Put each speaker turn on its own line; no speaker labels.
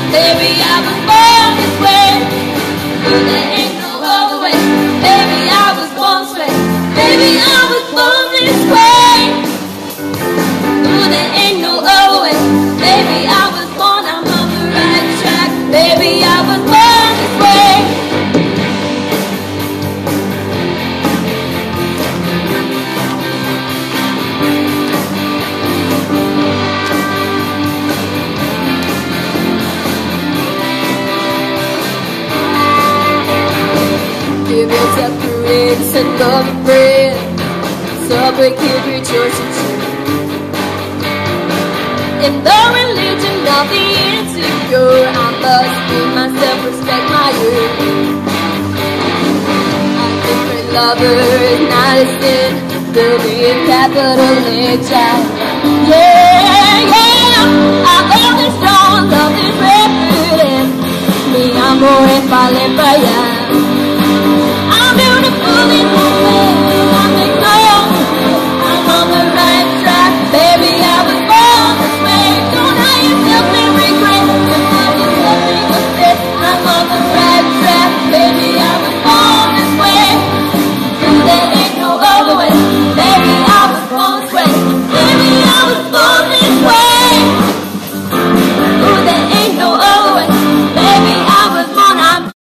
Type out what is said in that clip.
Baby, I was born this way. But there ain't no other way. Baby, I was born this way. Baby, I was born this way. But there ain't no other way. Baby, I was born, I'm on the right track. Baby, I was born this way. Give yourself courage and love your bread. Subway kid, rejoice and cheer. In the religion of the insecure, I must give myself respect, my year. I think great lover is not a sin. There'll be a capital H. Yeah, I love this strong, love this record. Mi amor es vale para allá.